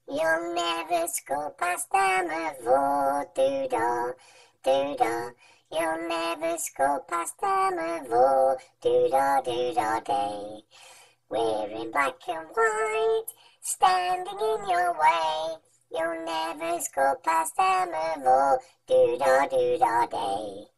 You'll never score past Amerville, doo-dah, doo-dah. You'll never score past Amerville, doo-dah, doo-dah, day. We're in black and white, standing in your way. You'll never score past Amerville, doo-dah, doo-dah, day.